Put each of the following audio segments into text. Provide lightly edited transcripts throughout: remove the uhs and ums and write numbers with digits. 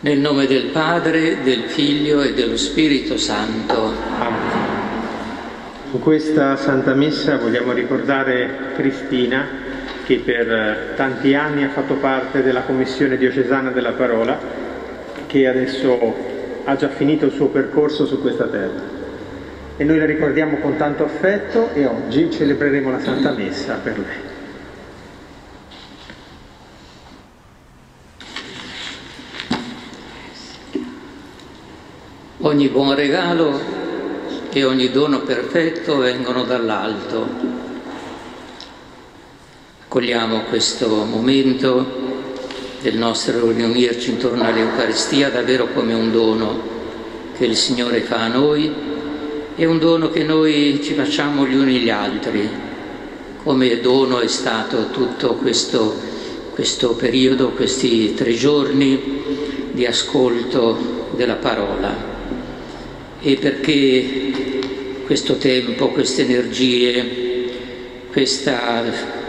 Nel nome del Padre, del Figlio e dello Spirito Santo. Amen. In questa Santa Messa vogliamo ricordare Cristina, che per tanti anni ha fatto parte della Commissione Diocesana della Parola, che adesso ha già finito il suo percorso su questa terra. E noi la ricordiamo con tanto affetto e oggi celebreremo la Santa Messa per lei. Ogni buon regalo e ogni dono perfetto vengono dall'alto. Accogliamo questo momento del nostro riunirci intorno all'Eucaristia davvero come un dono che il Signore fa a noi e un dono che noi ci facciamo gli uni gli altri. Come dono è stato tutto questo periodo, questi 3 giorni di ascolto della parola. E perché questo tempo, queste energie, questa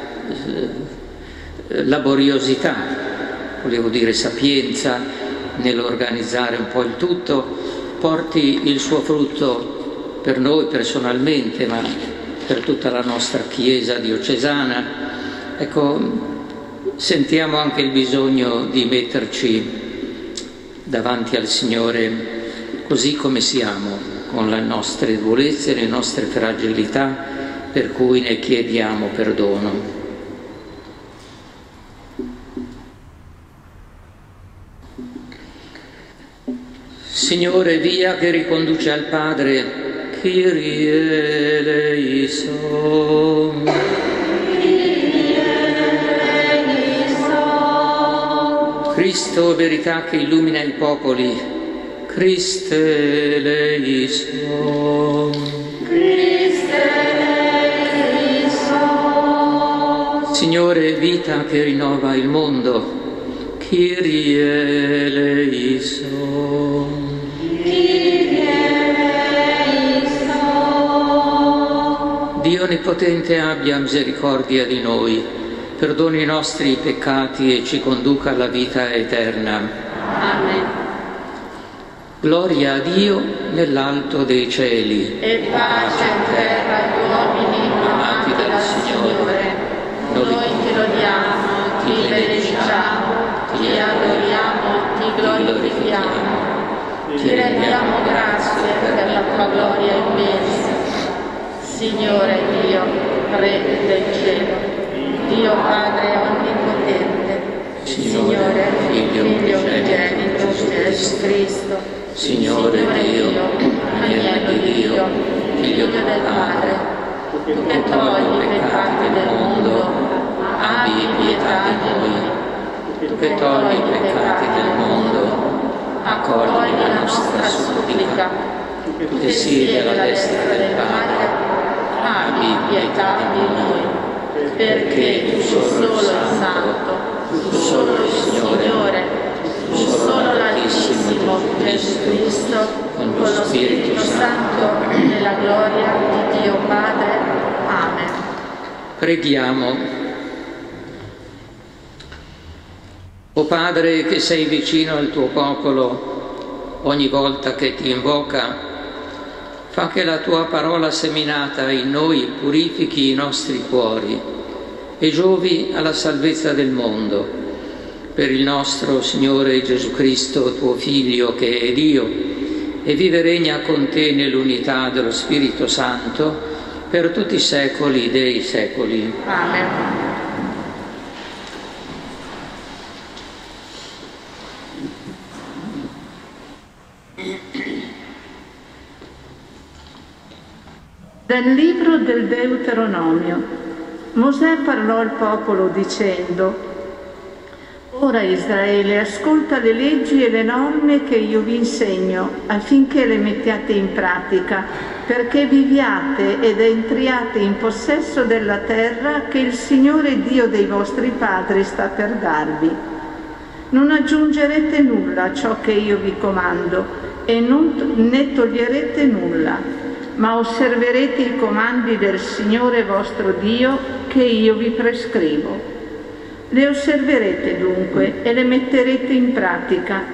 laboriosità, volevo dire sapienza nell'organizzare un po' il tutto, porti il suo frutto per noi personalmente, ma per tutta la nostra Chiesa diocesana. Ecco, sentiamo anche il bisogno di metterci davanti al Signore così come siamo, con le nostre debolezze, le nostre fragilità, per cui ne chiediamo perdono. Signore, via che riconduce al Padre, Kyrie eleison. Cristo, verità che illumina i popoli, Christe eleison. Christe eleison. Signore, vita che rinnova il mondo, Kyrie eleison. Kyrie eleison. Dio Onnipotente abbia misericordia di noi, perdoni i nostri peccati e ci conduca alla vita eterna. Amen. Gloria a Dio nell'alto dei cieli. E pace in terra agli uomini amati dal Signore. Noi ti lodiamo, ti benediciamo, ti adoriamo, ti glorifichiamo. Ti rendiamo grazie per la tua gloria immensa. Signore Dio, Re del cielo, Dio Padre onnipotente, Signore, Figlio unigenito Gesù Cristo, Signore Dio, Agnello di Dio, Figlio del Padre, tu che togli i peccati del mondo, abbi pietà di noi. Tu che togli i peccati del mondo, accogli la nostra supplica. Tu che siedi alla destra del Padre, abbi pietà di noi, perché tu sei solo il Santo, tu solo il Signore, tu solo l'Altissimo Gesù Cristo, con lo Spirito Santo, nella gloria di Dio Padre. Amen. Preghiamo. O Padre che sei vicino al tuo popolo ogni volta che ti invoca, fa che la tua parola seminata in noi purifichi i nostri cuori e giovi alla salvezza del mondo. Per il nostro Signore Gesù Cristo, tuo Figlio, che è Dio, e vive e regna con te nell'unità dello Spirito Santo, per tutti i secoli dei secoli. Amen. Dal libro del Deuteronomio. Mosè parlò al popolo dicendo: Ora Israele, ascolta le leggi e le norme che io vi insegno, affinché le mettiate in pratica, perché viviate ed entriate in possesso della terra che il Signore Dio dei vostri padri sta per darvi. Non aggiungerete nulla a ciò che io vi comando, e ne toglierete nulla, ma osserverete i comandi del Signore vostro Dio che io vi prescrivo. Le osserverete dunque e le metterete in pratica,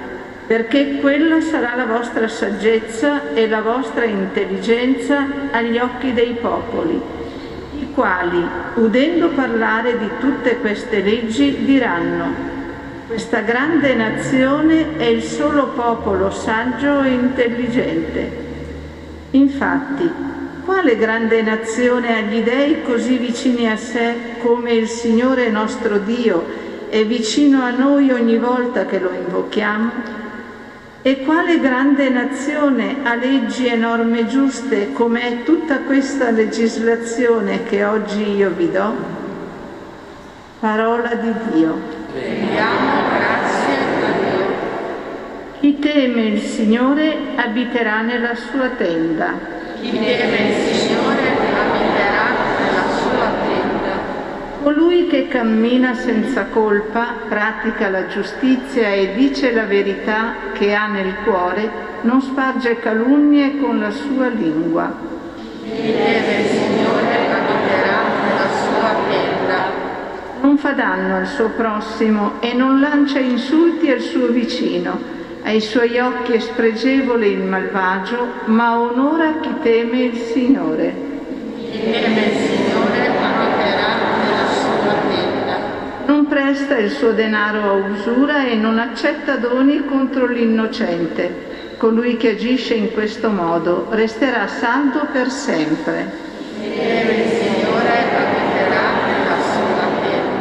perché quella sarà la vostra saggezza e la vostra intelligenza agli occhi dei popoli, i quali, udendo parlare di tutte queste leggi, diranno: questa grande nazione è il solo popolo saggio e intelligente. Infatti, quale grande nazione ha gli dèi così vicini a sé come il Signore nostro Dio è vicino a noi ogni volta che lo invochiamo? E quale grande nazione ha leggi e norme giuste come è tutta questa legislazione che oggi io vi do? Parola di Dio. Rendiamo grazie a Dio. Chi teme il Signore abiterà nella sua tenda. Chi teme il Signore abiterà nella sua tenda. Colui che cammina senza colpa, pratica la giustizia e dice la verità che ha nel cuore, non sparge calunnie con la sua lingua. Chi teme il Signore abiterà nella sua tenda. Non fa danno al suo prossimo e non lancia insulti al suo vicino. Ai suoi occhi è spregevole il malvagio, ma onora chi teme il Signore. Chi teme il Signore abiterà nella sua tenda. Non presta il suo denaro a usura e non accetta doni contro l'innocente. Colui che agisce in questo modo resterà saldo per sempre. Chi teme il Signore abiterà nella sua tenda.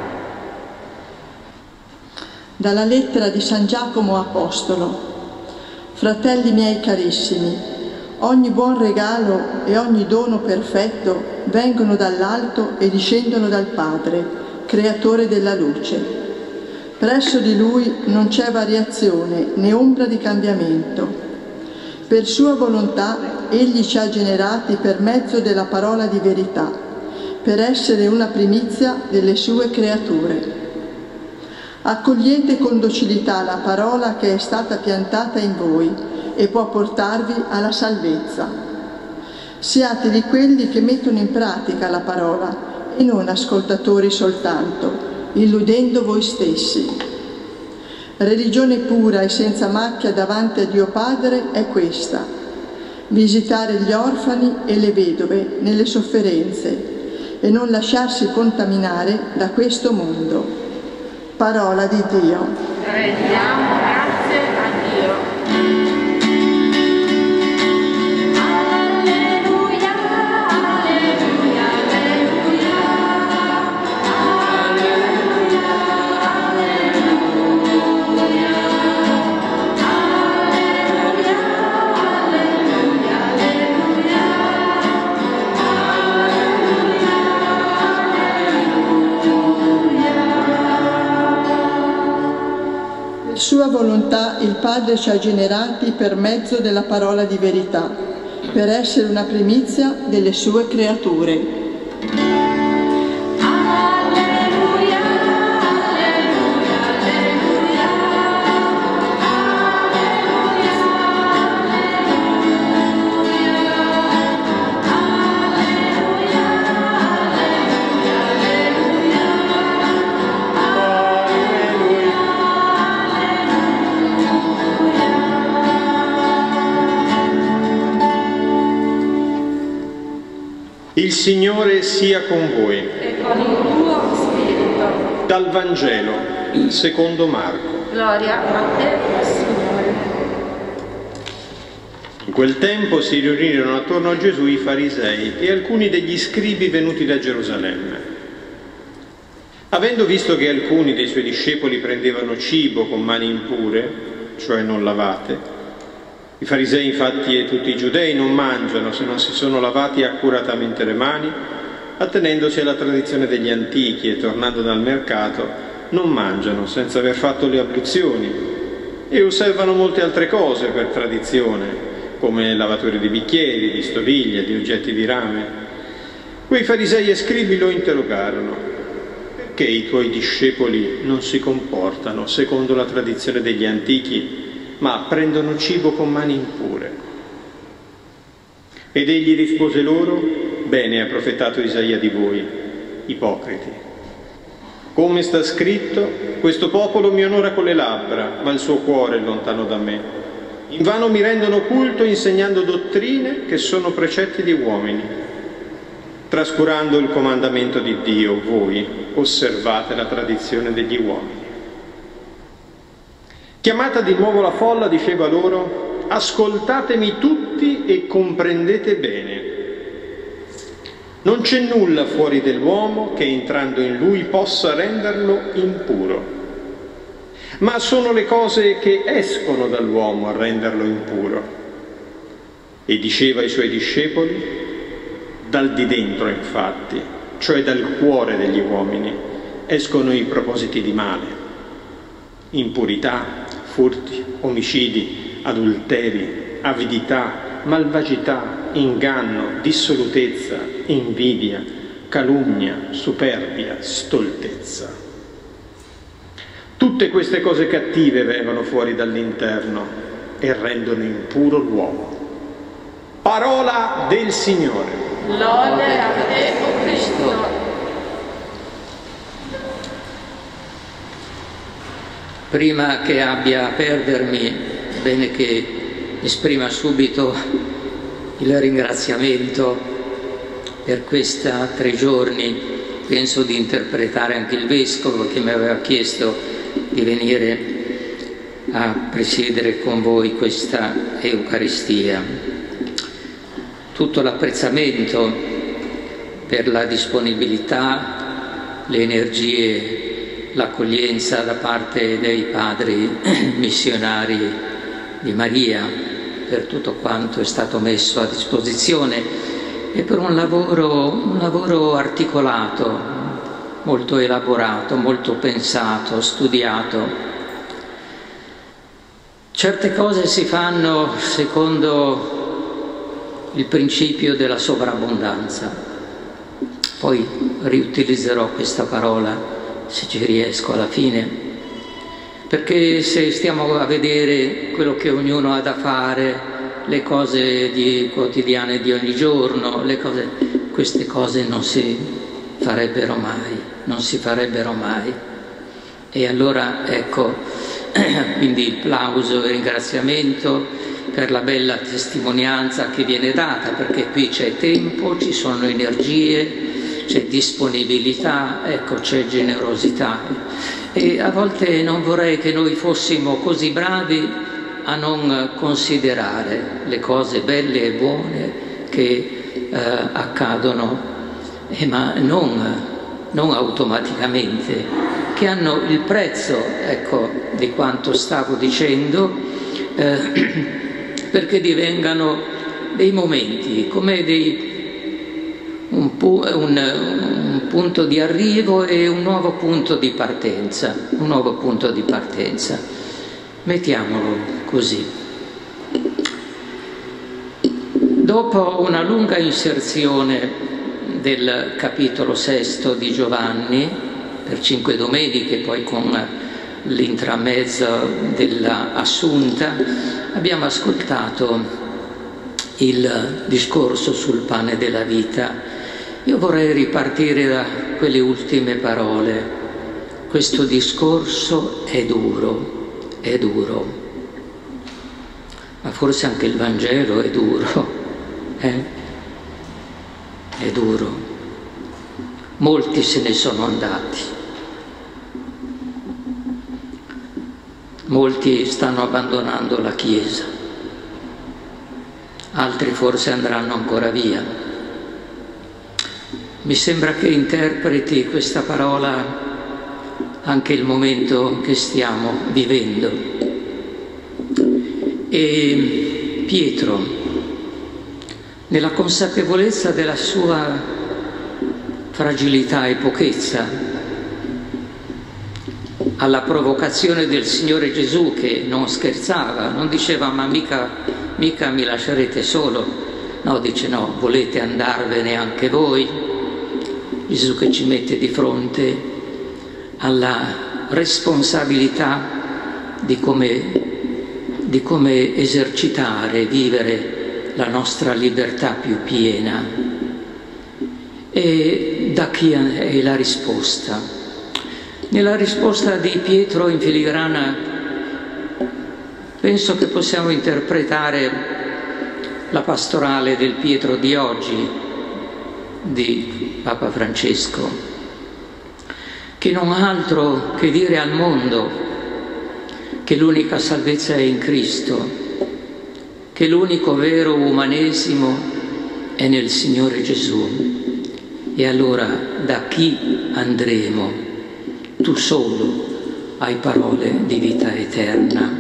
Dalla lettera di San Giacomo Apostolo. Fratelli miei carissimi, ogni buon regalo e ogni dono perfetto vengono dall'alto e discendono dal Padre, creatore della luce. Presso di Lui non c'è variazione né ombra di cambiamento. Per sua volontà Egli ci ha generati per mezzo della parola di verità, per essere una primizia delle sue creature. Accogliete con docilità la parola che è stata piantata in voi e può portarvi alla salvezza. Siate di quelli che mettono in pratica la parola e non ascoltatori soltanto, illudendo voi stessi. Religione pura e senza macchia davanti a Dio Padre è questa: visitare gli orfani e le vedove nelle sofferenze e non lasciarsi contaminare da questo mondo. Parola di Dio. Rendiamo grazie a Dio. Sua volontà il Padre ci ha generati per mezzo della parola di verità, per essere una primizia delle sue creature. Il Signore sia con voi. E con il tuo spirito. Dal Vangelo secondo Marco. Gloria a te, Signore. In quel tempo si riunirono attorno a Gesù i farisei e alcuni degli scribi venuti da Gerusalemme. Avendo visto che alcuni dei suoi discepoli prendevano cibo con mani impure, cioè non lavate, i farisei infatti e tutti i giudei non mangiano se non si sono lavati accuratamente le mani, attenendosi alla tradizione degli antichi e tornando dal mercato non mangiano senza aver fatto le abluzioni e osservano molte altre cose per tradizione, come lavature di bicchieri, di stoviglie, di oggetti di rame. Quei farisei e scribi lo interrogarono: perché i tuoi discepoli non si comportano secondo la tradizione degli antichi, ma prendono cibo con mani impure? Ed egli rispose loro: bene ha profetato Isaia di voi, ipocriti. Come sta scritto, questo popolo mi onora con le labbra, ma il suo cuore è lontano da me. Invano mi rendono culto insegnando dottrine che sono precetti di uomini. Trascurando il comandamento di Dio, voi osservate la tradizione degli uomini. Chiamata di nuovo la folla, diceva loro: ascoltatemi tutti e comprendete bene. Non c'è nulla fuori dell'uomo che entrando in lui possa renderlo impuro, ma sono le cose che escono dall'uomo a renderlo impuro. E diceva ai suoi discepoli: dal di dentro, infatti, cioè dal cuore degli uomini, escono i propositi di male, impurità, furti, omicidi, adulteri, avidità, malvagità, inganno, dissolutezza, invidia, calunnia, superbia, stoltezza. Tutte queste cose cattive vengono fuori dall'interno e rendono impuro l'uomo. Parola del Signore. Lode a te, o Cristo. Prima che abbia a perdermi, bene che esprima subito il ringraziamento per questi 3 giorni. Penso di interpretare anche il Vescovo che mi aveva chiesto di venire a presiedere con voi questa Eucaristia. Tutto l'apprezzamento per la disponibilità, le energie, l'accoglienza da parte dei padri missionari di Maria, per tutto quanto è stato messo a disposizione e per un lavoro articolato, molto elaborato, molto pensato, studiato. Certe cose si fanno secondo il principio della sovrabbondanza. Poi riutilizzerò questa parola se ci riesco alla fine, perché se stiamo a vedere quello che ognuno ha da fare, le cose quotidiane di ogni giorno, queste cose non si farebbero mai. E allora ecco, quindi il plauso e il ringraziamento per la bella testimonianza che viene data, perché qui c'è tempo, ci sono energie, c'è disponibilità, ecco, c'è generosità. E a volte non vorrei che noi fossimo così bravi a non considerare le cose belle e buone che accadono, ma non automaticamente, che hanno il prezzo, ecco, di quanto stavo dicendo, perché divengano dei momenti, come un punto di arrivo e un nuovo punto di partenza, mettiamolo così. Dopo una lunga inserzione del capitolo 6 di Giovanni, per 5 domeniche, poi con l'intramezzo della Assunta, abbiamo ascoltato il discorso sul pane della vita. Io vorrei ripartire da quelle ultime parole. Questo discorso è duro, ma forse anche il Vangelo è duro, È duro. Molti se ne sono andati, molti stanno abbandonando la Chiesa, altri forse andranno ancora via. Mi sembra che interpreti questa parola anche il momento che stiamo vivendo. E Pietro, nella consapevolezza della sua fragilità e pochezza, alla provocazione del Signore Gesù, che non scherzava, non diceva ma mica mi lascerete solo, no, dice no, volete andarvene anche voi? Gesù che ci mette di fronte alla responsabilità di come esercitare, vivere la nostra libertà più piena. E da chi è la risposta? Nella risposta di Pietro in filigrana penso che possiamo interpretare la pastorale del Pietro di oggi, di Papa Francesco, che non ha altro che dire al mondo che l'unica salvezza è in Cristo, che l'unico vero umanesimo è nel Signore Gesù. E allora da chi andremo? Tu solo hai parole di vita eterna.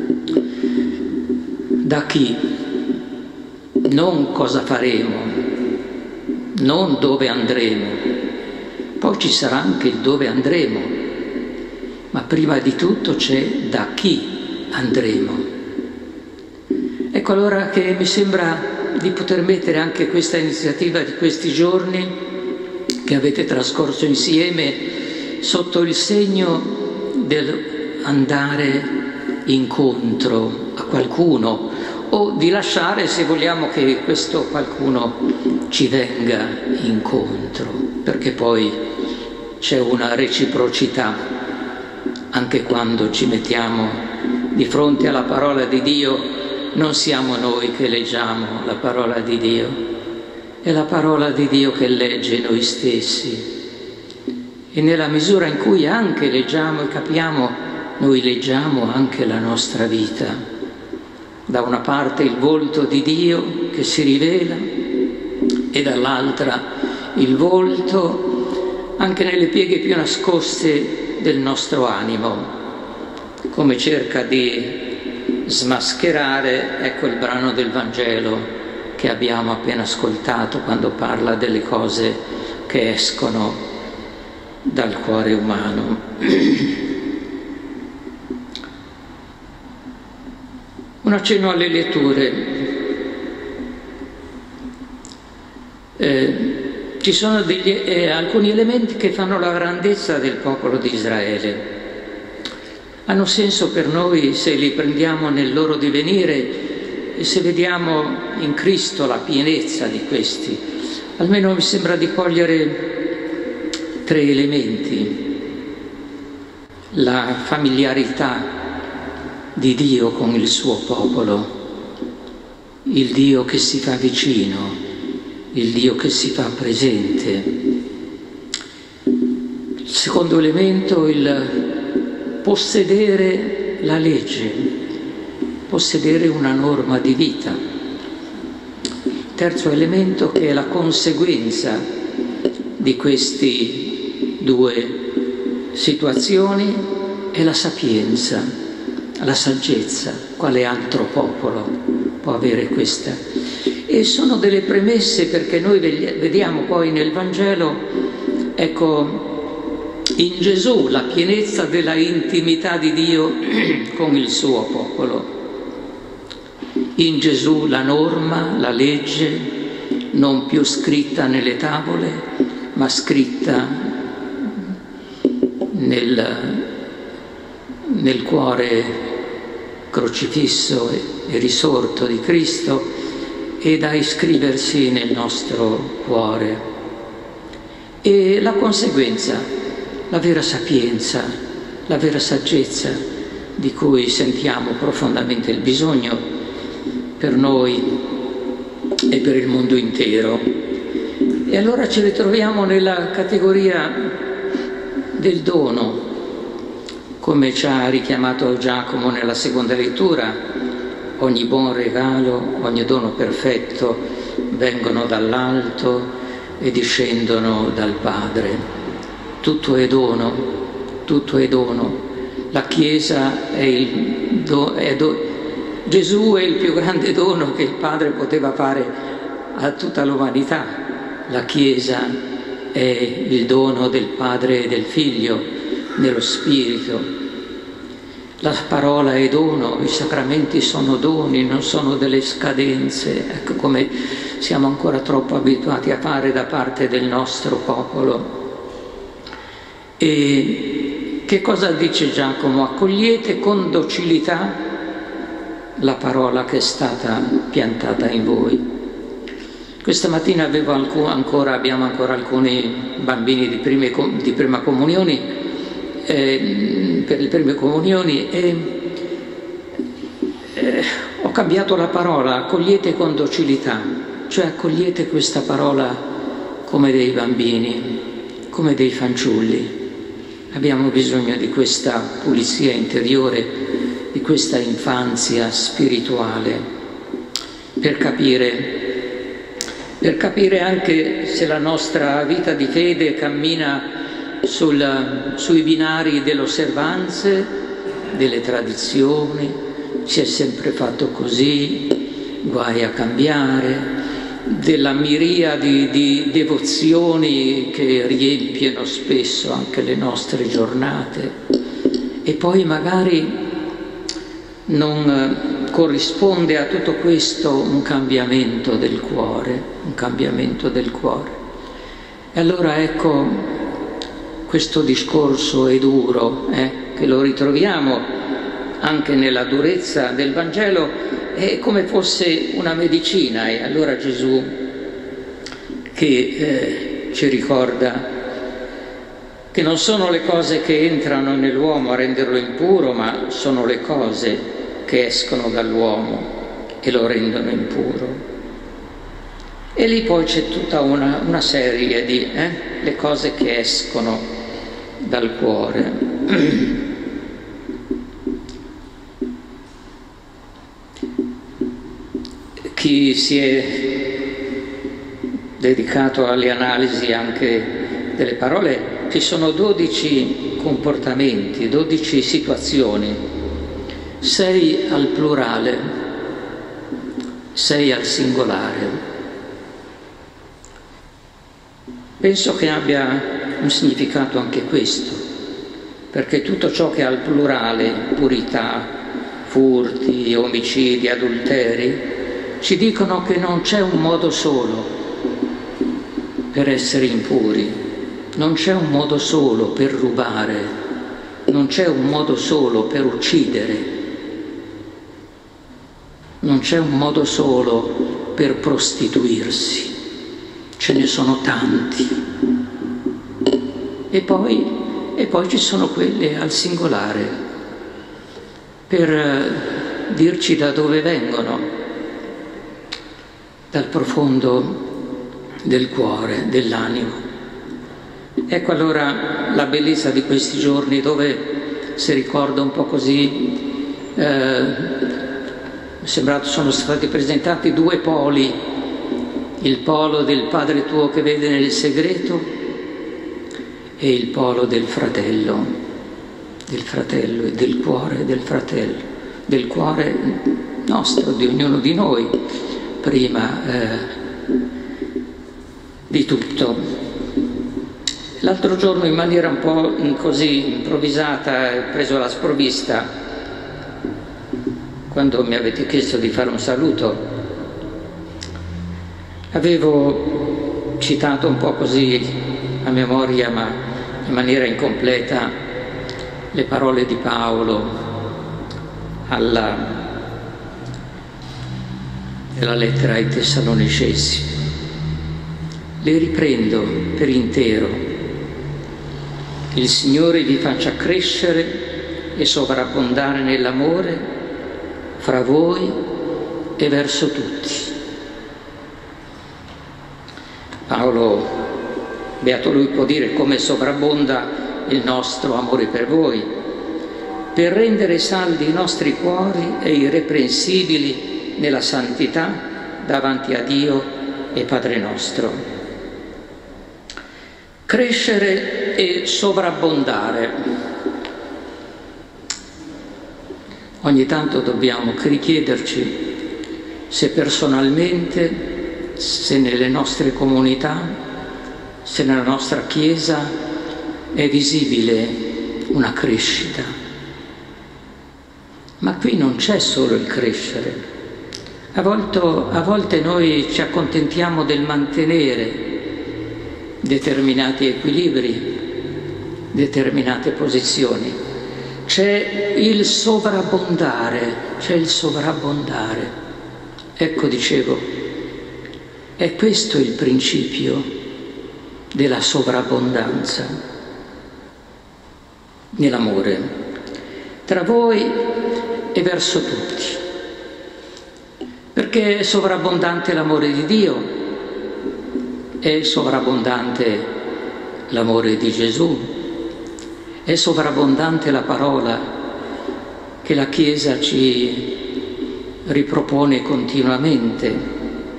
Da chi? Non cosa faremo, non dove andremo, poi ci sarà anche il dove andremo, ma prima di tutto c'è da chi andremo. Ecco allora che mi sembra di poter mettere anche questa iniziativa di questi giorni che avete trascorso insieme sotto il segno del andare incontro a qualcuno o di lasciare, se vogliamo, che questo qualcuno ci venga incontro, perché poi c'è una reciprocità anche quando ci mettiamo di fronte alla parola di Dio. Non siamo noi che leggiamo la parola di Dio, è la parola di Dio che legge noi stessi. E nella misura in cui anche leggiamo e capiamo, noi leggiamo anche la nostra vita. Da una parte il volto di Dio che si rivela e dall'altra il volto anche nelle pieghe più nascoste del nostro animo, come cerca di smascherare, ecco, il brano del Vangelo che abbiamo appena ascoltato quando parla delle cose che escono dal cuore umano. Un accenno alle letture. Ci sono alcuni elementi che fanno la grandezza del popolo di Israele. Hanno senso per noi se li prendiamo nel loro divenire e se vediamo in Cristo la pienezza di questi. Almeno mi sembra di cogliere 3 elementi: la familiarità di Dio con il suo popolo, il Dio che si fa vicino, il Dio che si fa presente. Il secondo elemento, il possedere la legge, possedere una norma di vita. Terzo elemento, che è la conseguenza di questi 2 situazioni, è la sapienza, la saggezza. Quale altro popolo può avere questa? E sono delle premesse perché noi vediamo poi nel Vangelo, ecco, in Gesù la pienezza della intimità di Dio con il suo popolo. In Gesù la norma, la legge, non più scritta nelle tavole, ma scritta nel cuore crocifisso e risorto di Cristo e da iscriversi nel nostro cuore. E la conseguenza, la vera sapienza, la vera saggezza di cui sentiamo profondamente il bisogno per noi e per il mondo intero. E allora ci ritroviamo nella categoria del dono, come ci ha richiamato Giacomo nella seconda lettura. Ogni buon regalo, ogni dono perfetto vengono dall'alto e discendono dal Padre. Tutto è dono, tutto è dono. La Chiesa è Gesù è il più grande dono che il Padre poteva fare a tutta l'umanità. La Chiesa è il dono del Padre e del Figlio nello Spirito. La parola è dono, i sacramenti sono doni, non sono delle scadenze, ecco, come siamo ancora troppo abituati a fare da parte del nostro popolo. E che cosa dice Giacomo? Accogliete con docilità la parola che è stata piantata in voi. Questa mattina abbiamo ancora alcuni bambini di prima comunione per le prime comunioni e ho cambiato la parola, accogliete con docilità, cioè accogliete questa parola come dei bambini, come dei fanciulli. Abbiamo bisogno di questa pulizia interiore, di questa infanzia spirituale, per capire anche se la nostra vita di fede cammina sui binari delle osservanze, delle tradizioni, si è sempre fatto così, guai a cambiare, della miriade di devozioni che riempiono spesso anche le nostre giornate, e poi magari non corrisponde a tutto questo un cambiamento del cuore, E allora ecco, questo discorso è duro, che lo ritroviamo anche nella durezza del Vangelo, è come fosse una medicina. E allora Gesù che ci ricorda che non sono le cose che entrano nell'uomo a renderlo impuro, ma sono le cose che escono dall'uomo e lo rendono impuro. E lì poi c'è tutta una serie di le cose che escono dal cuore. Chi si è dedicato alle analisi anche delle parole, ci sono 12 comportamenti, 12 situazioni, 6 al plurale, 6 al singolare. Penso che abbia un significato anche questo, perché tutto ciò che è al plurale, purità, furti, omicidi, adulteri, ci dicono che non c'è un modo solo per essere impuri, non c'è un modo solo per rubare, non c'è un modo solo per uccidere, non c'è un modo solo per prostituirsi, ce ne sono tanti. E poi ci sono quelle al singolare, per dirci da dove vengono, dal profondo del cuore, dell'animo. Ecco allora la bellezza di questi giorni, dove si ricorda un po' così, sono stati presentati 2 poli, il polo del Padre tuo che vede nel segreto e il polo del fratello e del cuore del fratello, del cuore nostro, di ognuno di noi, prima di tutto. L'altro giorno, in maniera un po' così improvvisata, preso alla sprovvista, quando mi avete chiesto di fare un saluto, avevo citato un po' così a memoria, ma in maniera incompleta, le parole di Paolo nella lettera ai Tessalonicesi. Le riprendo per intero. Il Signore vi faccia crescere e sovrabbondare nell'amore fra voi e verso tutti. Paolo, beato lui, può dire come sovrabbonda il nostro amore per voi, per rendere saldi i nostri cuori e irreprensibili nella santità davanti a Dio e Padre nostro. Crescere e sovrabbondare. Ogni tanto dobbiamo richiederci se personalmente, se nelle nostre comunità, se nella nostra Chiesa è visibile una crescita. Ma qui non c'è solo il crescere. A volte noi ci accontentiamo del mantenere determinati equilibri, determinate posizioni. C'è il sovrabbondare, Ecco, dicevo, è questo il principio della sovrabbondanza. nell'amore, tra voi e verso tutti, perché è sovrabbondante l'amore di Dio, è sovrabbondante l'amore di Gesù, è sovrabbondante la parola che la Chiesa ci ripropone continuamente.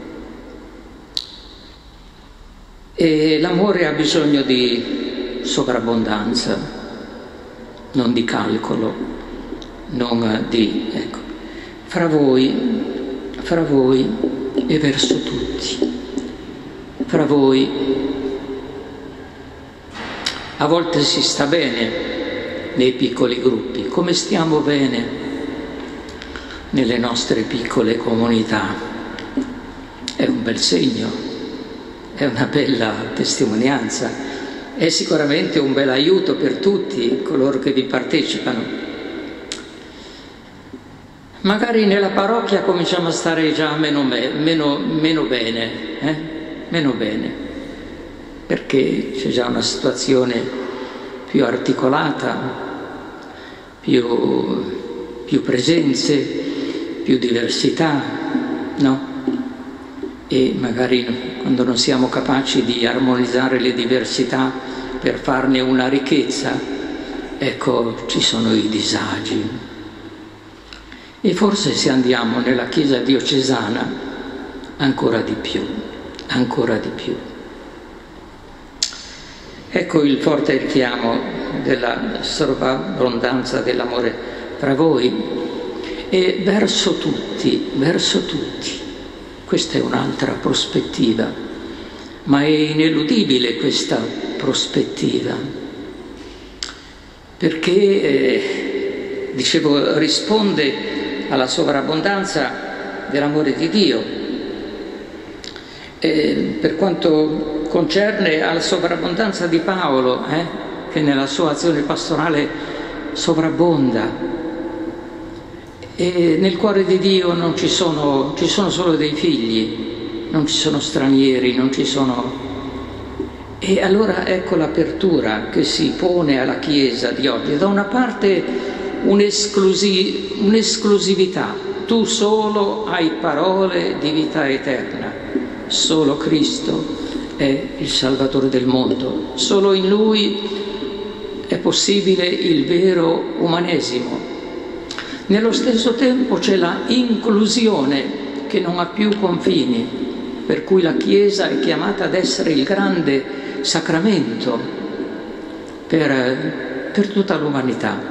E l'amore ha bisogno di sovrabbondanza, non di calcolo, non di... ecco, fra voi e verso tutti, fra voi. A volte si sta bene nei piccoli gruppi, come stiamo bene nelle nostre piccole comunità. È un bel segno. È una bella testimonianza, è sicuramente un bel aiuto per tutti coloro che vi partecipano. Magari nella parrocchia cominciamo a stare già meno bene, perché c'è già una situazione più articolata, più presenze, più diversità, no? E magari quando non siamo capaci di armonizzare le diversità per farne una ricchezza, ecco, ci sono i disagi. E forse se andiamo nella Chiesa diocesana, ancora di più. Ecco il forte richiamo della sovrabbondanza dell'amore tra voi e verso tutti. Questa è un'altra prospettiva, ma è ineludibile questa prospettiva, perché, dicevo, risponde alla sovrabbondanza dell'amore di Dio. Per quanto concerne alla sovrabbondanza di Paolo, che nella sua azione pastorale sovrabbonda, e nel cuore di Dio non ci sono solo dei figli, non ci sono stranieri, non ci sono... E allora ecco l'apertura che si pone alla Chiesa di oggi. Da una parte un'esclusività, tu solo hai parole di vita eterna, solo Cristo è il Salvatore del mondo, solo in Lui è possibile il vero umanesimo. Nello stesso tempo c'è la inclusione che non ha più confini, per cui la Chiesa è chiamata ad essere il grande sacramento per tutta l'umanità.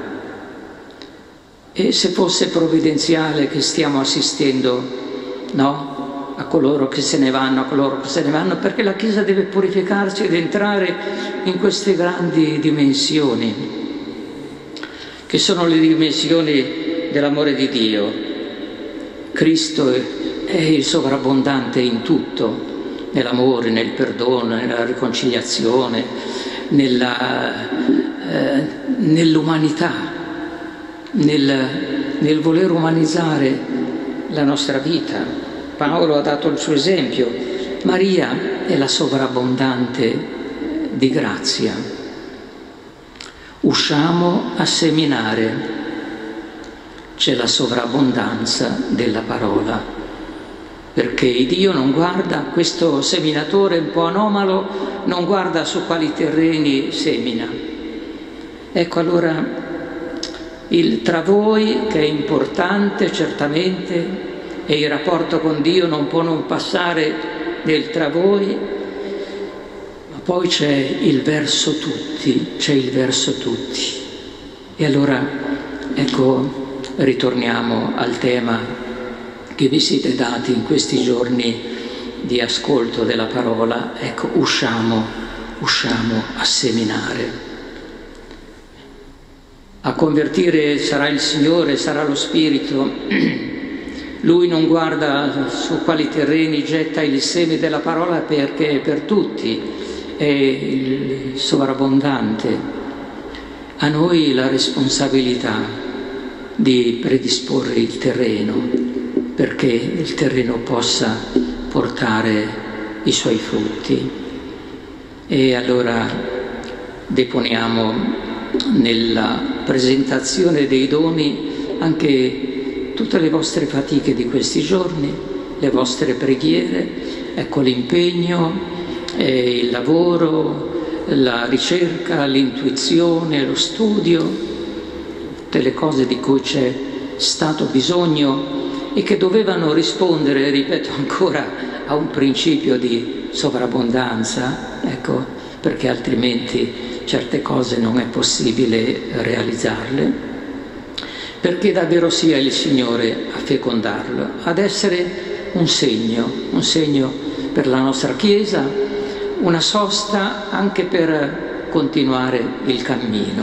E se fosse provvidenziale che stiamo assistendo, no, a coloro che se ne vanno, perché la Chiesa deve purificarsi ed entrare in queste grandi dimensioni, che sono le dimensioni dell'amore di Dio. Cristo è il sovrabbondante in tutto, nell'amore, nel perdono, nella riconciliazione, nell'umanità, nel voler umanizzare la nostra vita. Paolo ha dato il suo esempio. Maria è la sovrabbondante di grazia. Usciamo a seminare. C'è la sovrabbondanza della parola, perché Dio non guarda, questo seminatore un po' anomalo, non guarda su quali terreni semina. Ecco allora il tra voi, che è importante certamente, e il rapporto con Dio non può non passare nel tra voi, ma poi c'è il verso tutti, E allora, ecco, ritorniamo al tema che vi siete dati in questi giorni di ascolto della parola. Ecco, usciamo a seminare. A convertire sarà il Signore, sarà lo Spirito. Lui non guarda su quali terreni getta il seme della parola, perché è per tutti, è il sovrabbondante. A noi la responsabilità di predisporre il terreno, perché il terreno possa portare i suoi frutti. E allora deponiamo nella presentazione dei doni anche tutte le vostre fatiche di questi giorni, le vostre preghiere, ecco l'impegno, il lavoro, la ricerca, l'intuizione, lo studio, tutte le cose di cui c'è stato bisogno e che dovevano rispondere, ripeto ancora, a un principio di sovrabbondanza, ecco, perché altrimenti certe cose non è possibile realizzarle, perché davvero sia il Signore a fecondarlo, ad essere un segno per la nostra Chiesa, una sosta anche per continuare il cammino,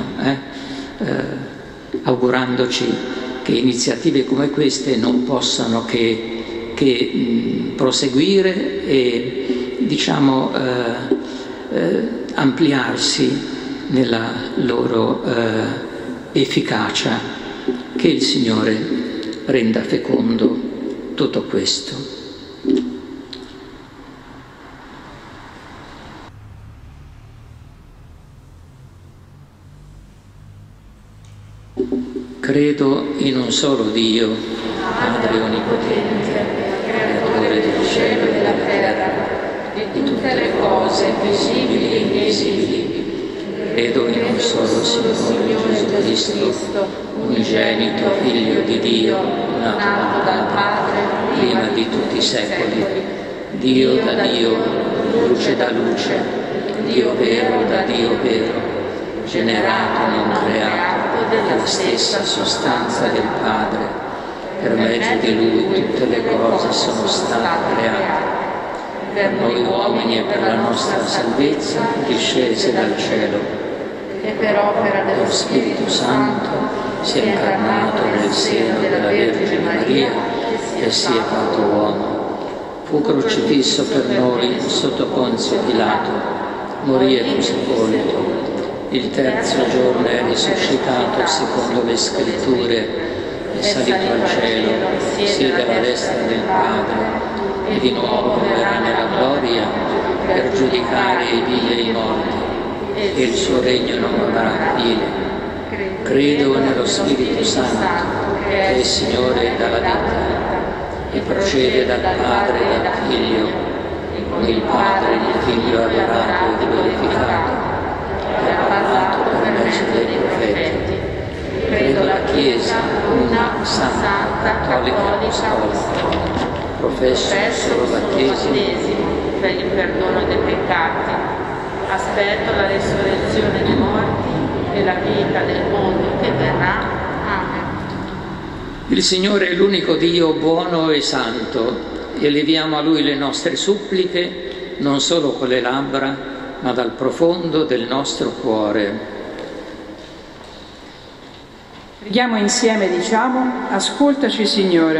augurandoci che iniziative come queste non possano che proseguire e, diciamo, ampliarsi nella loro efficacia. Che il Signore renda fecondo tutto questo. Credo in un solo Dio, Padre Onnipotente, Creatore del cielo e della terra, di tutte le cose visibili e invisibili. Credo in un solo Signore Gesù Cristo, unigenito Figlio di Dio, nato dal Padre prima di tutti i secoli, Dio da Dio, luce da luce, Dio vero da Dio vero, generato non creato, della stessa sostanza del Padre. Per mezzo di Lui tutte le cose sono state create. Per noi uomini e per la nostra salvezza discese dal cielo e per opera dello Spirito Santo si è incarnato nel seno della Vergine Maria e si è fatto uomo. Fu crocifisso per noi sotto Ponzio Pilato, morì e fu sepolto. Il terzo giorno è risuscitato secondo le Scritture, è salito al cielo, siede alla destra del Padre e di nuovo verrà nella gloria per giudicare i vivi e i morti, e il suo regno non avrà fine. Credo nello Spirito Santo, che è Signore dalla vita e procede dal Padre e dal Figlio, con il Padre e il Figlio adorato e glorificato, che ha parlato per mezzo dei profeti. Credo la Chiesa, una, santa, cattolica e apostolica. Professo il solo battesimo per il perdono dei peccati. Aspetto la resurrezione dei morti e la vita del mondo che verrà. Amen. Il Signore è l'unico Dio buono e santo, e eleviamo a Lui le nostre suppliche, non solo con le labbra, ma dal profondo del nostro cuore. Preghiamo insieme, diciamo: ascoltaci Signore.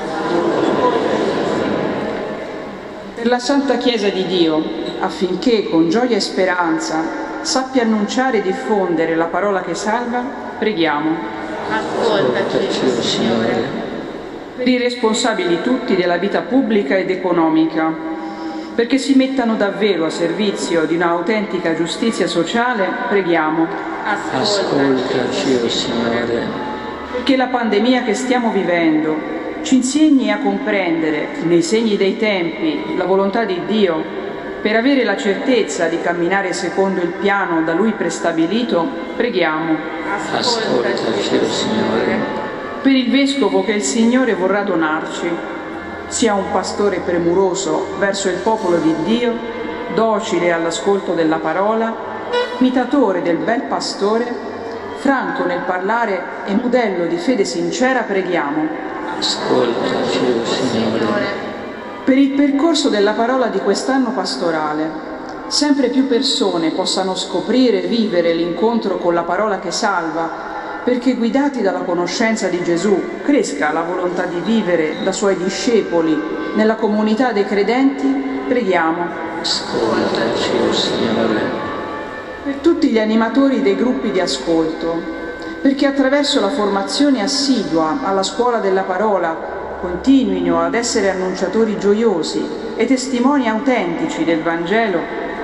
Per la Santa Chiesa di Dio, affinché con gioia e speranza sappia annunciare e diffondere la parola che salva, preghiamo. Ascoltaci Signore. Per i responsabili tutti della vita pubblica ed economica, perché si mettano davvero a servizio di un'autentica giustizia sociale, preghiamo. Ascoltaci, o Signore. Perché la pandemia che stiamo vivendo ci insegni a comprendere, nei segni dei tempi, la volontà di Dio, per avere la certezza di camminare secondo il piano da Lui prestabilito, preghiamo. Ascoltaci, o Signore. Per il Vescovo che il Signore vorrà donarci, sia un pastore premuroso verso il popolo di Dio, docile all'ascolto della parola, imitatore del bel pastore, franco nel parlare e modello di fede sincera, preghiamo. Ascoltaci, o Signore. Per il percorso della parola di quest'anno pastorale, sempre più persone possano scoprire e vivere l'incontro con la parola che salva, perché guidati dalla conoscenza di Gesù cresca la volontà di vivere da Suoi discepoli nella comunità dei credenti, preghiamo. Ascoltaci, o Signore. Per tutti gli animatori dei gruppi di ascolto, perché attraverso la formazione assidua alla scuola della parola continuino ad essere annunciatori gioiosi e testimoni autentici del Vangelo,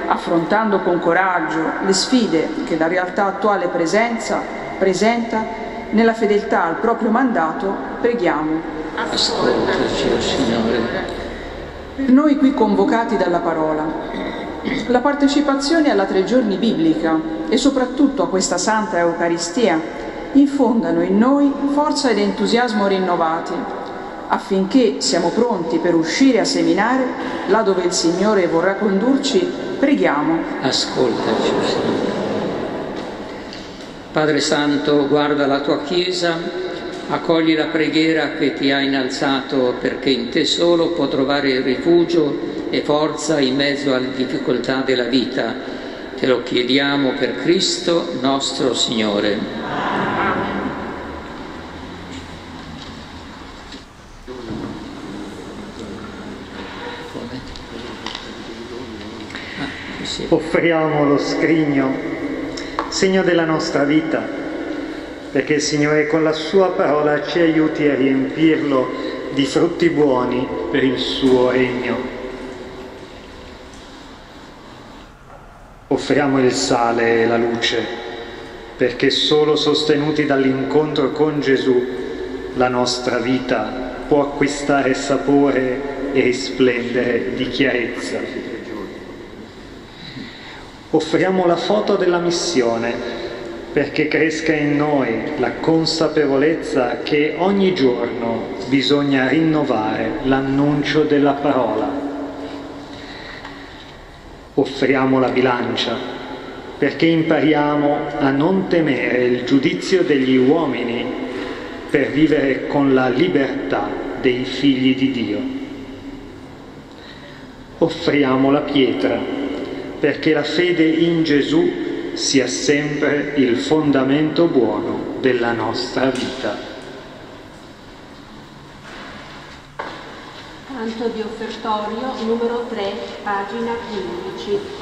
affrontando con coraggio le sfide che la realtà attuale presenta, nella fedeltà al proprio mandato, preghiamo. Ascoltaci, o Signore. Per noi qui convocati dalla parola, la partecipazione alla 3 giorni biblica e soprattutto a questa Santa Eucaristia infondano in noi forza ed entusiasmo rinnovati, affinché siamo pronti per uscire a seminare là dove il Signore vorrà condurci. Preghiamo. Ascoltaci, Signore. Padre Santo, guarda la tua Chiesa, accogli la preghiera che ti ha innalzato, perché in te solo può trovare rifugio e forza in mezzo alle difficoltà della vita. Te lo chiediamo per Cristo nostro Signore. Offriamo lo scrigno, segno della nostra vita, perché il Signore con la sua parola ci aiuti a riempirlo di frutti buoni per il suo regno. Offriamo il sale e la luce, perché solo sostenuti dall'incontro con Gesù la nostra vita può acquistare sapore e risplendere di chiarezza. Offriamo la foto della missione, perché cresca in noi la consapevolezza che ogni giorno bisogna rinnovare l'annuncio della parola. Offriamo la bilancia, perché impariamo a non temere il giudizio degli uomini per vivere con la libertà dei figli di Dio. Offriamo la pietra, perché la fede in Gesù sia sempre il fondamento buono della nostra vita. Canto di offertorio numero 3, pagina 15.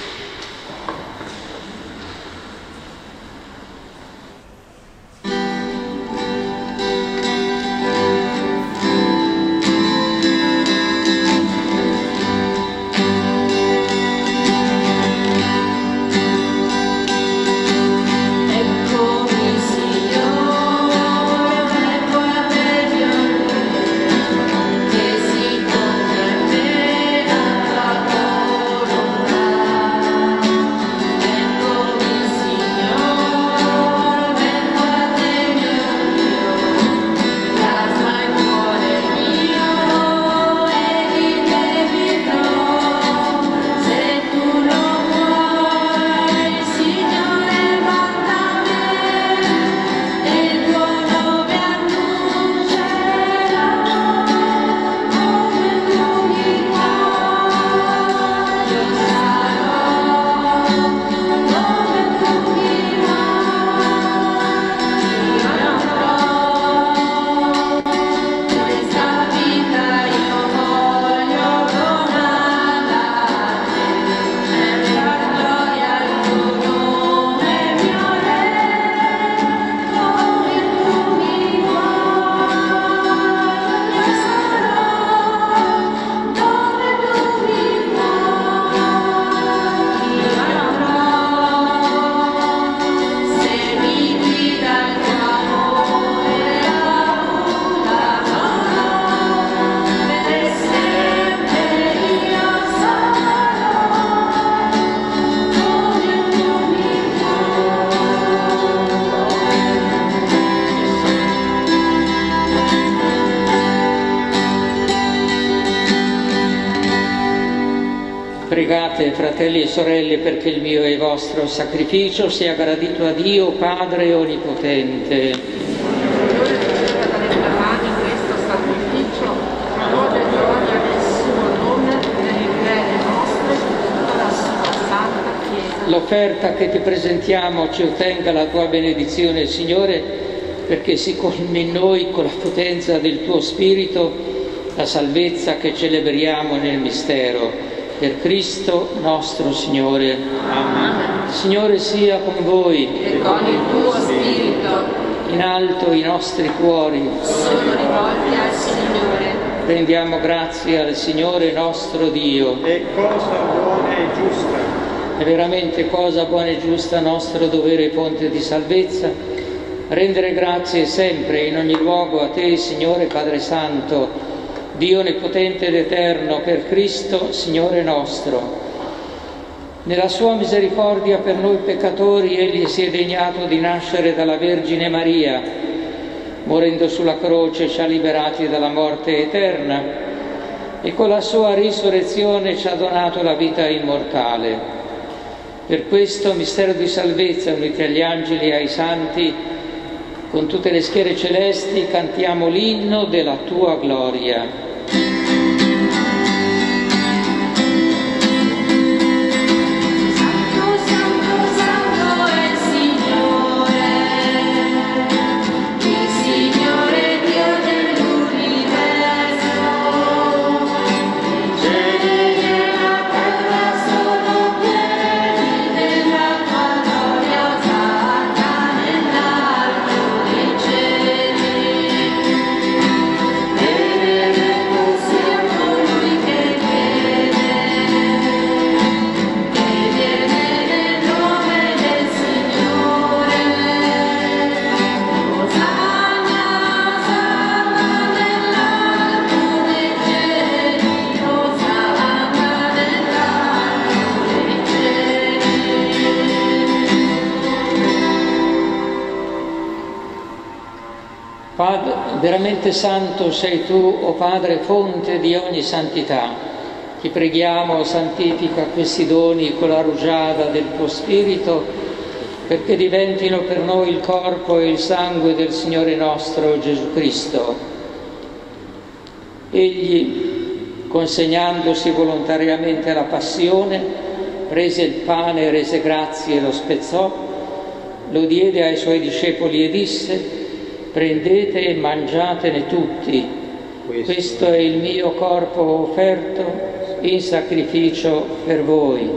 Pregate, fratelli e sorelle, perché il mio e il vostro sacrificio sia gradito a Dio, Padre Onnipotente. Signore, riceva dalle tue mani questo sacrificio, per lode e gloria del suo nome, nelle preghiere nostre e di tutta la sua santa Chiesa. L'offerta che ti presentiamo ci ottenga la tua benedizione, Signore, perché si colmi in noi con la potenza del tuo Spirito la salvezza che celebriamo nel mistero. Per Cristo nostro Signore. Amen. Signore sia con voi. E con il tuo Spirito. In alto i nostri cuori. Sono rivolti al Signore. Rendiamo grazie al Signore nostro Dio. È cosa buona e giusta. È veramente cosa buona e giusta, nostro dovere e fonte di salvezza, rendere grazie sempre e in ogni luogo a Te, Signore Padre Santo, Dio Onnipotente ed Eterno, per Cristo, Signore nostro. Nella sua misericordia per noi peccatori, Egli si è degnato di nascere dalla Vergine Maria. Morendo sulla croce ci ha liberati dalla morte eterna e con la sua risurrezione ci ha donato la vita immortale. Per questo mistero di salvezza, uniti agli angeli e ai santi, con tutte le schiere celesti cantiamo l'inno della Tua gloria. Veramente santo sei tu, o Padre, fonte di ogni santità. Ti preghiamo, santifica questi doni con la rugiada del tuo Spirito, perché diventino per noi il corpo e il sangue del Signore nostro Gesù Cristo. Egli, consegnandosi volontariamente alla passione, prese il pane, rese grazie e lo spezzò, lo diede ai suoi discepoli e disse: prendete e mangiatene tutti, questo è il mio corpo offerto in sacrificio per voi.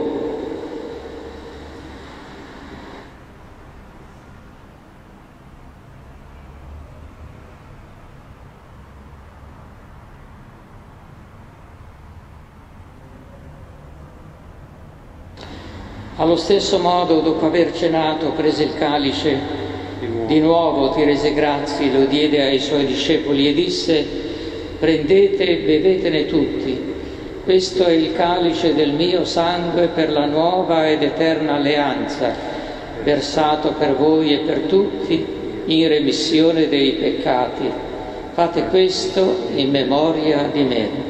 Allo stesso modo, dopo aver cenato, prese il calice. Di nuovo ti rese grazie, lo diede ai suoi discepoli e disse: prendete e bevetene tutti, questo è il calice del mio sangue per la nuova ed eterna alleanza, versato per voi e per tutti in remissione dei peccati. Fate questo in memoria di me.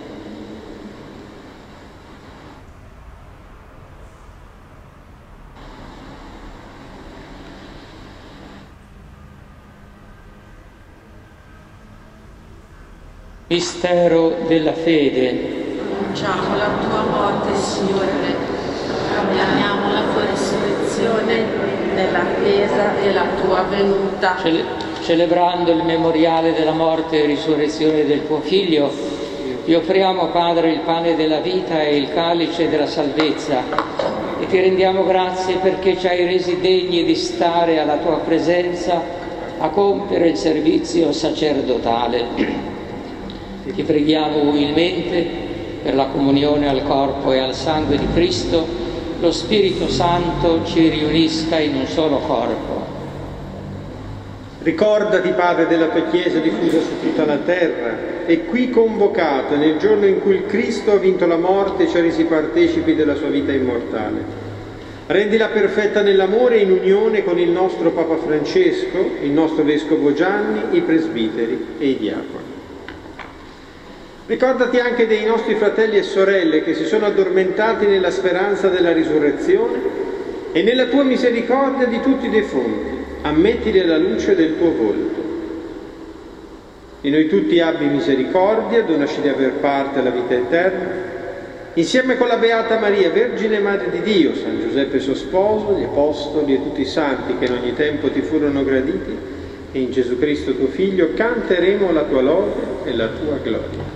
Mistero della fede. Annunciamo la tua morte, Signore, proclamiamo la tua risurrezione nell'attesa della tua venuta. Celebrando il memoriale della morte e risurrezione del tuo Figlio, ti offriamo, Padre, il pane della vita e il calice della salvezza e ti rendiamo grazie perché ci hai resi degni di stare alla tua presenza a compiere il servizio sacerdotale. Ti preghiamo umilmente per la comunione al corpo e al sangue di Cristo, lo Spirito Santo ci riunisca in un solo corpo. Ricordati, Padre, della tua Chiesa diffusa su tutta la terra e qui convocata nel giorno in cui il Cristo ha vinto la morte e ci ha resi partecipi della sua vita immortale. Rendila perfetta nell'amore e in unione con il nostro Papa Francesco, il nostro Vescovo Gianni, i presbiteri e i diaconi. Ricordati anche dei nostri fratelli e sorelle che si sono addormentati nella speranza della risurrezione e nella tua misericordia di tutti i defunti, ammettili alla luce del tuo volto. Di noi tutti abbi misericordia, donaci di aver parte alla vita eterna, insieme con la Beata Maria, Vergine Madre di Dio, San Giuseppe suo sposo, gli Apostoli e tutti i santi che in ogni tempo ti furono graditi, e in Gesù Cristo tuo Figlio canteremo la tua lode e la tua gloria.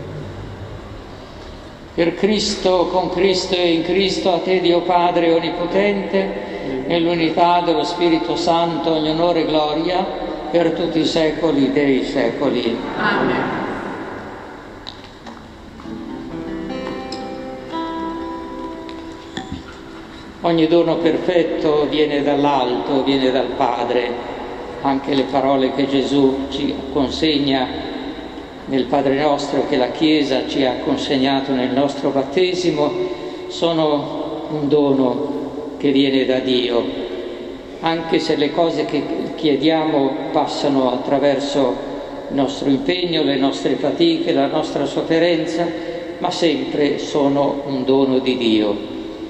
Per Cristo, con Cristo e in Cristo, a te Dio Padre Onnipotente, nell'unità dello Spirito Santo, ogni onore e gloria, per tutti i secoli dei secoli. Amen. Ogni dono perfetto viene dall'alto, viene dal Padre. Anche le parole che Gesù ci consegna nel Padre nostro, che la Chiesa ci ha consegnato nel nostro battesimo, sono un dono che viene da Dio. Anche se le cose che chiediamo passano attraverso il nostro impegno, le nostre fatiche, la nostra sofferenza, ma sempre sono un dono di Dio.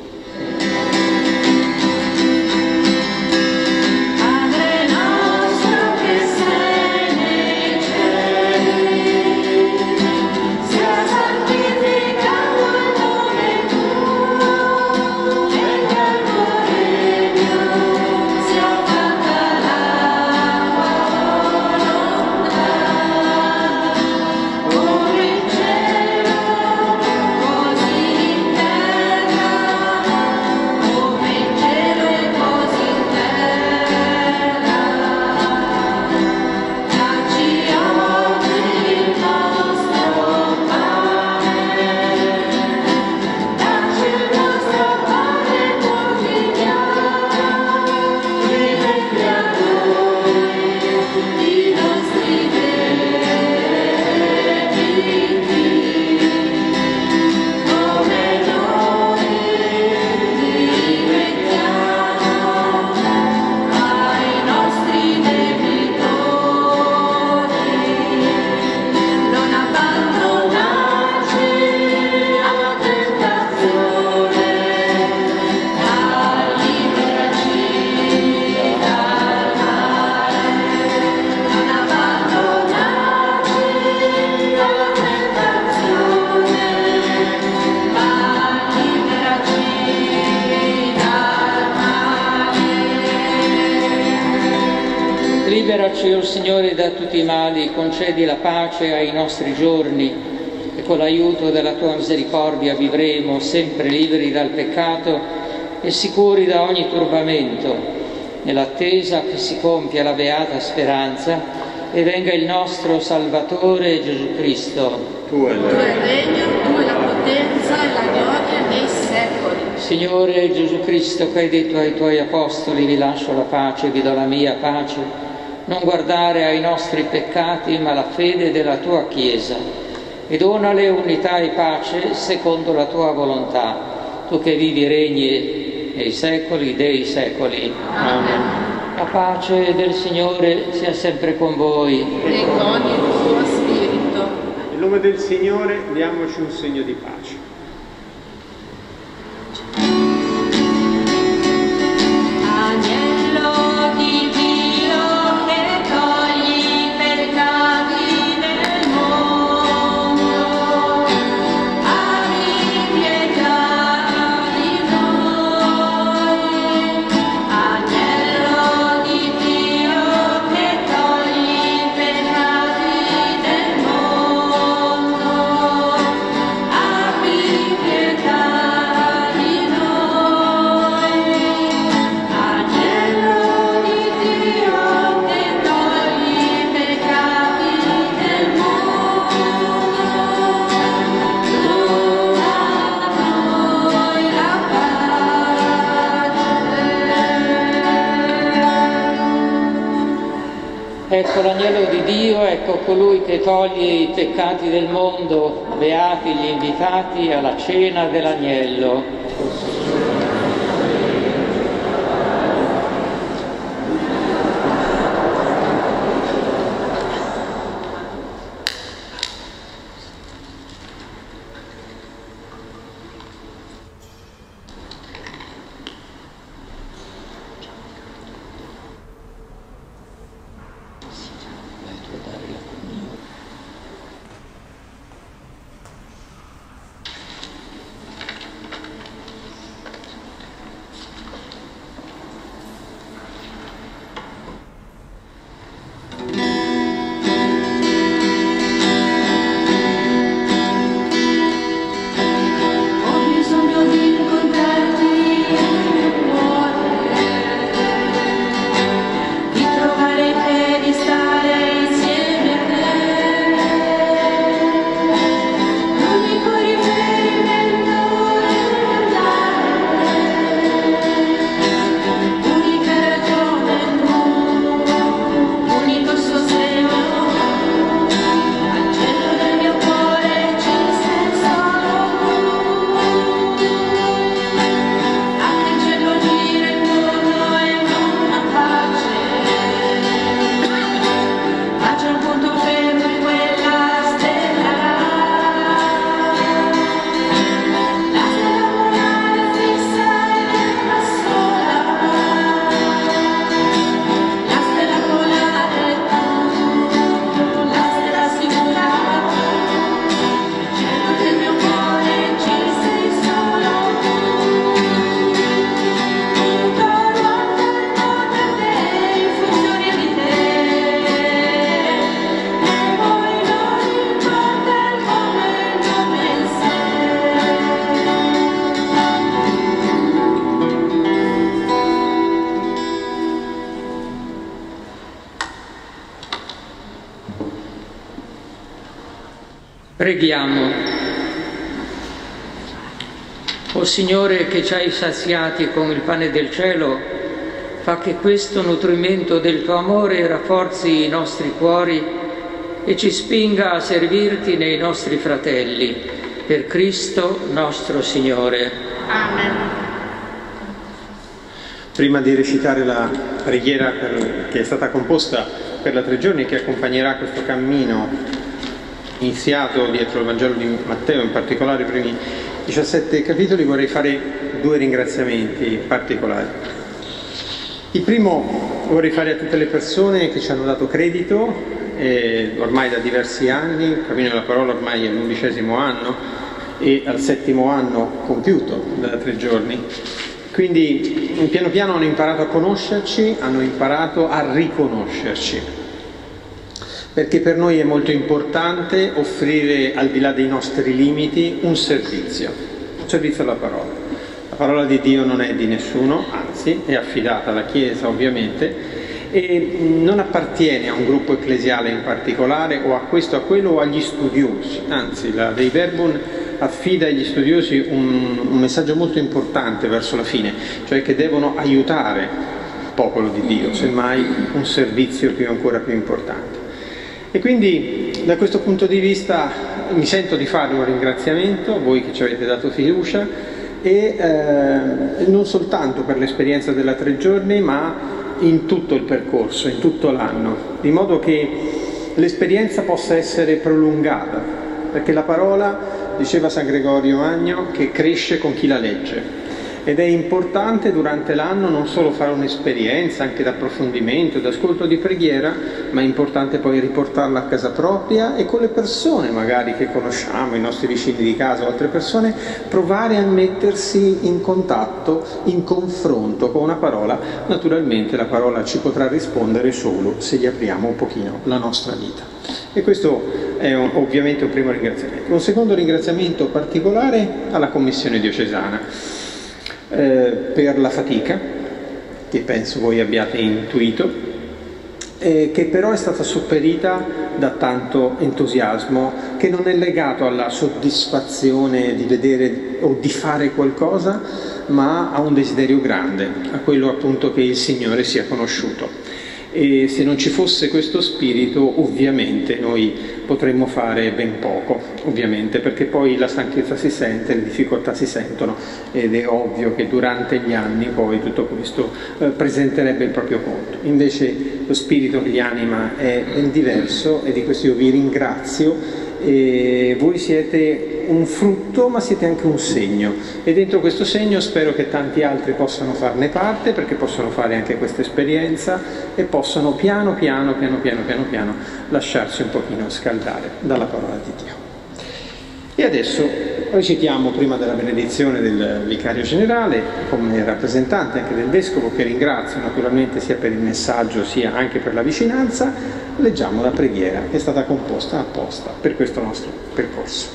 Liberaci, o Signore, da tutti i mali, concedi la pace ai nostri giorni e con l'aiuto della Tua misericordia vivremo sempre liberi dal peccato e sicuri da ogni turbamento, nell'attesa che si compia la beata speranza e venga il nostro Salvatore Gesù Cristo. Tu è il regno, tu è la potenza e la gloria nei secoli. Signore Gesù Cristo, che hai detto ai Tuoi Apostoli: vi lascio la pace, vi do la mia pace, non guardare ai nostri peccati ma alla fede della Tua Chiesa, e donale unità e pace secondo la Tua volontà, Tu che vivi e regni nei secoli dei secoli. Amen. La pace del Signore sia sempre con voi. E con il tuo spirito. Nel nome del Signore diamoci un segno di pace. Ecco l'agnello di Dio, ecco colui che toglie i peccati del mondo, beati gli invitati alla cena dell'agnello. Preghiamo. O Signore, che ci hai saziati con il pane del cielo, fa che questo nutrimento del tuo amore rafforzi i nostri cuori e ci spinga a servirti nei nostri fratelli. Per Cristo nostro Signore. Amen. Prima di recitare la preghiera che è stata composta per la 3 giorni, che accompagnerà questo cammino iniziato dietro il Vangelo di Matteo, in particolare i primi 17 capitoli, vorrei fare 2 ringraziamenti particolari. Il primo vorrei fare a tutte le persone che ci hanno dato credito ormai da diversi anni. Il Cammino della Parola ormai è l'11° anno e al 7° anno compiuto da 3 giorni. Quindi piano piano hanno imparato a conoscerci, hanno imparato a riconoscerci, perché per noi è molto importante offrire, al di là dei nostri limiti, un servizio alla parola. La parola di Dio non è di nessuno, anzi è affidata alla Chiesa ovviamente, e non appartiene a un gruppo ecclesiale in particolare o a questo, a quello o agli studiosi. Anzi, la Dei Verbum affida agli studiosi un messaggio molto importante verso la fine, cioè che devono aiutare il popolo di Dio, semmai un servizio ancora più importante. E quindi da questo punto di vista mi sento di fare un ringraziamento a voi che ci avete dato fiducia e non soltanto per l'esperienza della 3 giorni, ma in tutto il percorso, in tutto l'anno, di modo che l'esperienza possa essere prolungata, perché la parola, diceva San Gregorio Magno, che cresce con chi la legge. Ed è importante durante l'anno non solo fare un'esperienza anche d'approfondimento, d'ascolto, di preghiera, ma è importante poi riportarla a casa propria e con le persone magari che conosciamo, i nostri vicini di casa o altre persone, provare a mettersi in contatto, in confronto con una parola. Naturalmente la parola ci potrà rispondere solo se gli apriamo un pochino la nostra vita. E questo è ovviamente un primo ringraziamento. Un secondo ringraziamento particolare alla Commissione diocesana, per la fatica, che penso voi abbiate intuito, che però è stata sopperita da tanto entusiasmo, che non è legato alla soddisfazione di vedere o di fare qualcosa, ma a un desiderio grande, a quello appunto che il Signore sia conosciuto. E se non ci fosse questo spirito, ovviamente noi potremmo fare ben poco, ovviamente, perché poi la stanchezza si sente, le difficoltà si sentono, ed è ovvio che durante gli anni poi tutto questo presenterebbe il proprio conto. Invece lo spirito che li anima è ben diverso, e di questo io vi ringrazio. E voi siete un frutto, ma siete anche un segno, e dentro questo segno spero che tanti altri possano farne parte, perché possono fare anche questa esperienza e possano piano piano lasciarsi un pochino scaldare dalla parola di Dio. E adesso recitiamo, prima della benedizione del Vicario Generale, come rappresentante anche del Vescovo, che ringrazio naturalmente sia per il messaggio sia anche per la vicinanza, leggiamo la preghiera che è stata composta apposta per questo nostro percorso.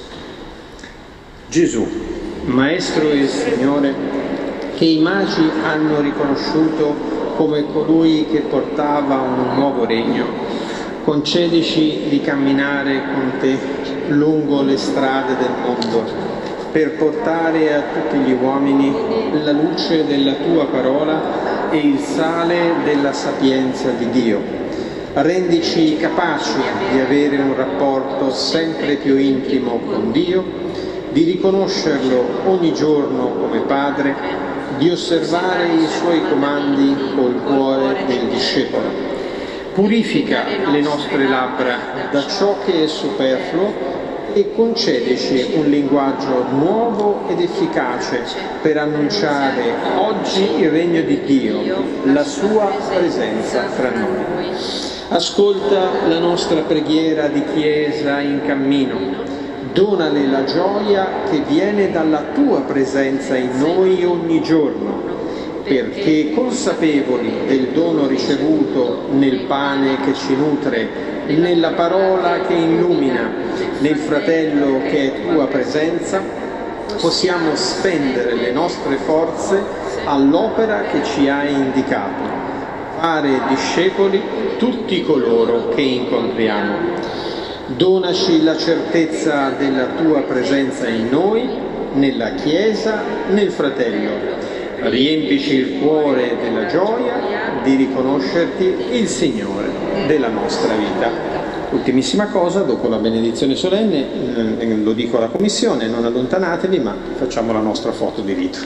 Gesù, Maestro e Signore, che i magi hanno riconosciuto come colui che portava un nuovo regno, concedici di camminare con te lungo le strade del mondo per portare a tutti gli uomini la luce della tua parola e il sale della sapienza di Dio. Rendici capaci di avere un rapporto sempre più intimo con Dio, di riconoscerlo ogni giorno come Padre, di osservare i Suoi comandi col cuore del discepolo. Purifica le nostre labbra da ciò che è superfluo e concedeci un linguaggio nuovo ed efficace per annunciare oggi il regno di Dio, la Sua presenza fra noi. Ascolta la nostra preghiera di Chiesa in cammino. Donale la gioia che viene dalla Tua presenza in noi ogni giorno, perché consapevoli del dono ricevuto nel pane che ci nutre, nella parola che illumina, nel fratello che è Tua presenza, possiamo spendere le nostre forze all'opera che ci hai indicato, fare discepoli tutti coloro che incontriamo. Donaci la certezza della tua presenza in noi, nella Chiesa, nel fratello. Riempici il cuore della gioia di riconoscerti il Signore della nostra vita. Ultimissima cosa, dopo la benedizione solenne, lo dico alla Commissione, non allontanatevi, ma facciamo la nostra foto di rito.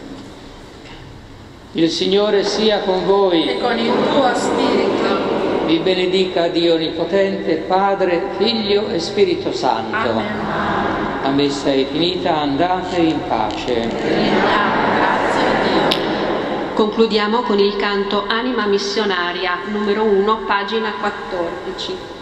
Il Signore sia con voi. E con il tuo spirito. Vi benedica Dio Onnipotente, Padre, Figlio e Spirito Santo. Amen. La messa è finita, andate in pace. Grazie a Dio. Concludiamo con il canto Anima missionaria, numero 1, pagina 14.